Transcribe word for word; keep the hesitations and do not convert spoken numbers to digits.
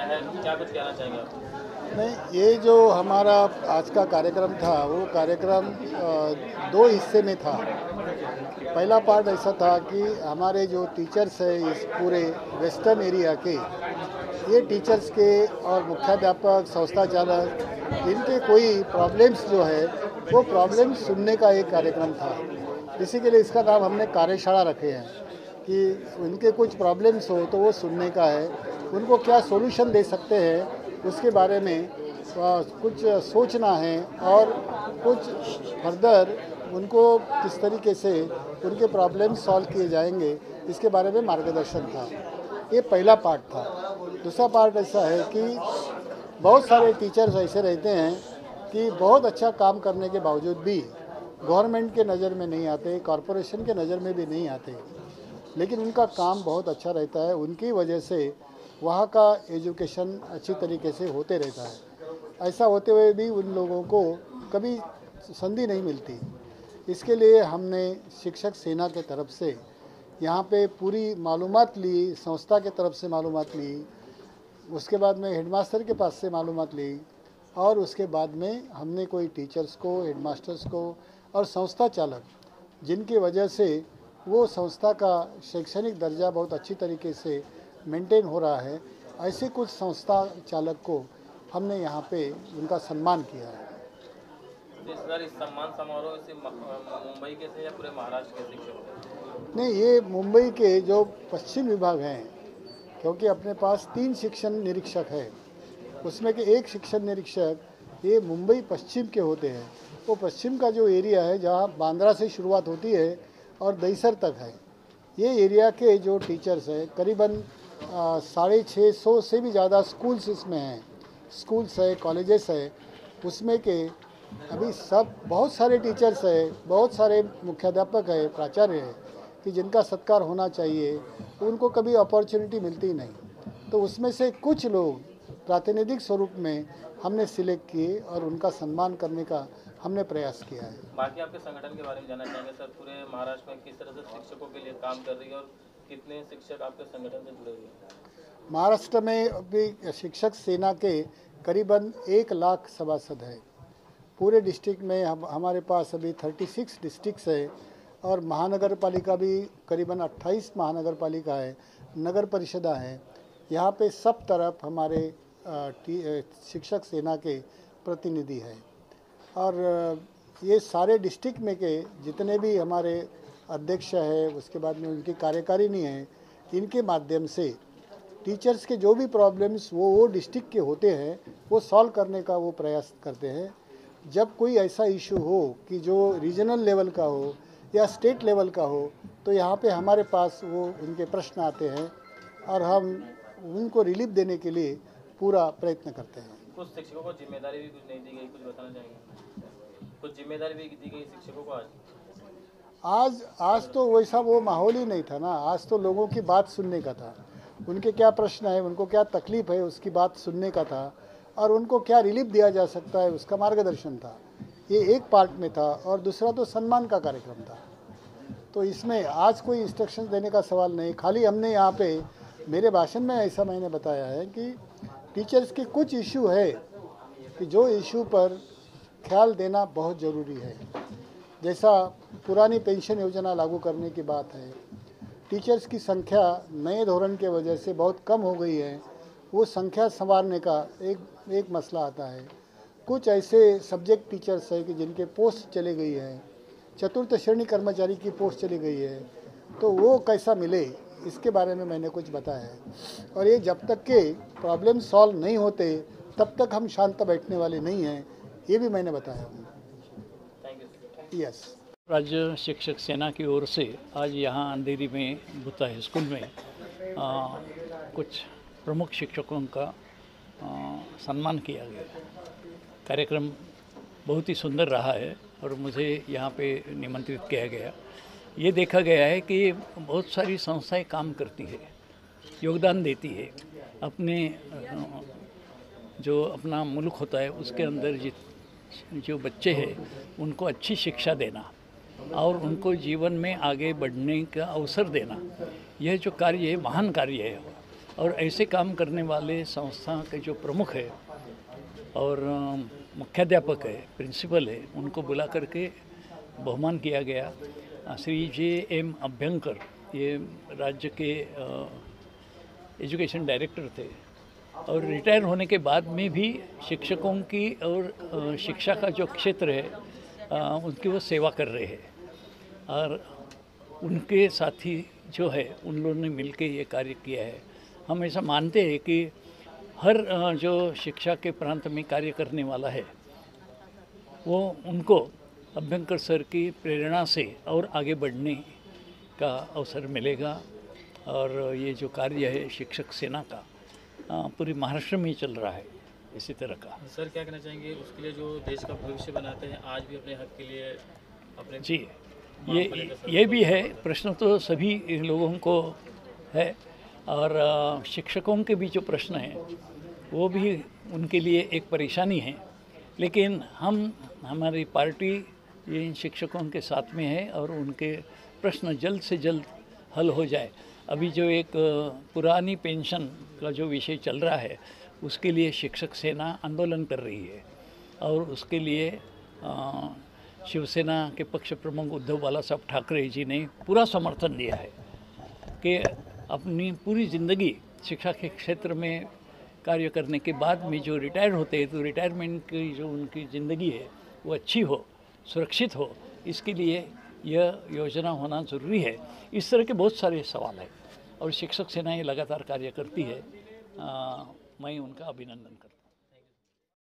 है, क्या कुछ कहना चाहेंगे आप? नहीं, ये जो हमारा आज का कार्यक्रम था वो कार्यक्रम अ, दो हिस्से में था। पहला पार्ट ऐसा था कि हमारे जो टीचर्स हैं इस पूरे वेस्टर्न एरिया के, ये टीचर्स के और मुख्याध्यापक, संस्था चालक, इनके कोई प्रॉब्लम्स जो है वो प्रॉब्लम्स सुनने का एक कार्यक्रम था। इसी के लिए इसका नाम हमने कार्यशाला रखे हैं कि उनके कुछ प्रॉब्लम्स हो तो वो सुनने का है, उनको क्या सॉल्यूशन दे सकते हैं उसके बारे में आ, कुछ सोचना है और कुछ फर्दर उनको किस तरीके से उनके प्रॉब्लम सॉल्व किए जाएंगे इसके बारे में मार्गदर्शन था। ये पहला पार्ट था। दूसरा पार्ट ऐसा है कि बहुत सारे टीचर्स ऐसे रहते हैं कि बहुत अच्छा काम करने के बावजूद भी गवर्नमेंट के नज़र में नहीं आते, कॉरपोरेशन के नज़र में भी नहीं आते, लेकिन उनका काम बहुत अच्छा रहता है। उनकी वजह से वहाँ का एजुकेशन अच्छी तरीके से होते रहता है। ऐसा होते हुए भी उन लोगों को कभी संधि नहीं मिलती। इसके लिए हमने शिक्षक सेना के तरफ से यहाँ पे पूरी मालूमात ली, संस्था के तरफ से मालूमात ली, उसके बाद में हेडमास्टर के पास से मालूमात ली और उसके बाद में हमने कोई टीचर्स को, हेडमास्टर्स को और संस्था चालक जिनकी वजह से वो संस्था का शैक्षणिक दर्जा बहुत अच्छी तरीके से मेंटेन हो रहा है, ऐसे कुछ संस्था चालक को हमने यहाँ पे उनका सम्मान किया है। इस बार इस सम्मान समारोह से मुंबई के थे या पूरे महाराष्ट्र के शिक्षक? नहीं, ये मुंबई के जो पश्चिम विभाग हैं, क्योंकि अपने पास तीन शिक्षण निरीक्षक है, उसमें के एक शिक्षण निरीक्षक ये मुंबई पश्चिम के होते हैं। वो पश्चिम का जो एरिया है जहाँ बांद्रा से शुरुआत होती है और दहीसर तक है, ये एरिया के जो टीचर्स हैं करीबन साढ़े छः सौ से भी ज़्यादा स्कूल्स इसमें हैं, स्कूल्स है, कॉलेजेस है, उसमें के अभी सब बहुत सारे टीचर्स है, बहुत सारे मुख्याध्यापक है, प्राचार्य है कि जिनका सत्कार होना चाहिए, उनको कभी अपॉर्चुनिटी मिलती नहीं। तो उसमें से कुछ लोग प्रातिनिधिक स्वरूप में हमने सिलेक्ट किए और उनका सम्मान करने का हमने प्रयास किया है। बाकी आपके संगठन के बारे में जानना चाहेंगे सर, पूरे महाराष्ट्र में किस तरह से शिक्षकों के लिए काम कर रही है और कितने शिक्षक आपके संगठन से जुड़े हुए हैं? महाराष्ट्र में अभी शिक्षक सेना के करीबन एक लाख सभासद है। पूरे डिस्ट्रिक्ट में हम हमारे पास अभी छत्तीस डिस्ट्रिक्ट्स है और महानगर पालिका भी करीबन अट्ठाईस महानगर पालिका है, नगर परिषदा है। यहाँ पे सब तरफ हमारे शिक्षक सेना के प्रतिनिधि हैं और ये सारे डिस्ट्रिक्ट में के जितने भी हमारे अध्यक्ष है, उसके बाद में उनकी कार्यकारिणी है, इनके माध्यम से टीचर्स के जो भी प्रॉब्लम्स वो वो डिस्ट्रिक्ट के होते हैं वो सॉल्व करने का वो प्रयास करते हैं। जब कोई ऐसा इशू हो कि जो रीजनल लेवल का हो या स्टेट लेवल का हो तो यहाँ पे हमारे पास वो उनके प्रश्न आते हैं और हम उनको रिलीफ देने के लिए पूरा प्रयत्न करते हैं। कुछ शिक्षकों को जिम्मेदारी भी कुछ नहीं दी गई, कुछ बताना चाहेंगे? कुछ जिम्मेदारी भी दी गई शिक्षकों को आज आज आज तो वैसा वो माहौल ही नहीं था ना। आज तो लोगों की बात सुनने का था, उनके क्या प्रश्न है, उनको क्या तकलीफ है, उसकी बात सुनने का था और उनको क्या रिलीफ दिया जा सकता है उसका मार्गदर्शन था। ये एक पार्ट में था और दूसरा तो सम्मान का कार्यक्रम था। तो इसमें आज कोई इंस्ट्रक्शन देने का सवाल नहीं, खाली हमने यहाँ पे मेरे भाषण में ऐसा मैंने बताया है कि टीचर्स के कुछ इशू है कि जो इशू पर ख्याल देना बहुत ज़रूरी है। जैसा पुरानी पेंशन योजना लागू करने की बात है, टीचर्स की संख्या नए धोरण के वजह से बहुत कम हो गई है, वो संख्या संवारने का एक एक मसला आता है। कुछ ऐसे सब्जेक्ट टीचर्स हैं कि जिनके पोस्ट चले गई है, चतुर्थ श्रेणी कर्मचारी की पोस्ट चली गई है, तो वो कैसा मिले इसके बारे में मैंने कुछ बताया है। और ये जब तक के प्रॉब्लम सॉल्व नहीं होते तब तक हम शांत बैठने वाले नहीं हैं, ये भी मैंने बताया हूँ। यस। राज्य शिक्षक सेना की ओर से आज यहाँ अंधेरी में भूता हाई स्कूल में आ, कुछ प्रमुख शिक्षकों का आ, सम्मान किया गया। कार्यक्रम बहुत ही सुंदर रहा है और मुझे यहाँ पे निमंत्रित किया गया। ये देखा गया है कि बहुत सारी संस्थाएं काम करती है, योगदान देती है, अपने जो अपना मुल्क होता है उसके अंदर जित जो बच्चे हैं उनको अच्छी शिक्षा देना और उनको जीवन में आगे बढ़ने का अवसर देना, यह जो कार्य है महान कार्य है और ऐसे काम करने वाले संस्था के जो प्रमुख है और मुख्याध्यापक है, प्रिंसिपल है, उनको बुला करके बहुमान किया गया। श्री जे एम अभ्यंकर ये राज्य के एजुकेशन डायरेक्टर थे और रिटायर होने के बाद में भी शिक्षकों की और शिक्षा का जो क्षेत्र है उनकी वो सेवा कर रहे हैं और उनके साथी जो है उन लोगों ने मिलके ये कार्य किया है। हम ऐसा मानते हैं कि हर जो शिक्षा के प्रांत में कार्य करने वाला है वो उनको अभ्यंकर सर की प्रेरणा से और आगे बढ़ने का अवसर मिलेगा और ये जो कार्य है शिक्षक सेना का पूरी महाराष्ट्र में ही चल रहा है इसी तरह का। सर क्या कहना चाहेंगे उसके लिए जो देश का भविष्य बनाते हैं, आज भी अपने हक के लिए अपने जी ये ये भी है प्रश्न तो सभी लोगों को है और शिक्षकों के भी जो प्रश्न हैं वो भी उनके लिए एक परेशानी है, लेकिन हम हमारी पार्टी इन शिक्षकों के साथ में है और उनके प्रश्न जल्द से जल्द हल हो जाए। अभी जो एक पुरानी पेंशन का जो विषय चल रहा है उसके लिए शिक्षक सेना आंदोलन कर रही है और उसके लिए आ, शिवसेना के पक्ष प्रमुख उद्धव बाला साहब ठाकरे जी ने पूरा समर्थन दिया है कि अपनी पूरी ज़िंदगी शिक्षा के क्षेत्र में कार्य करने के बाद में जो रिटायर होते हैं तो रिटायरमेंट की जो उनकी ज़िंदगी है वो अच्छी हो, सुरक्षित हो, इसके लिए यह योजना होना ज़रूरी है। इस तरह के बहुत सारे सवाल हैं और शिक्षक सेना ये लगातार कार्य करती है। आ, मैं उनका अभिनंदन करता हूँ।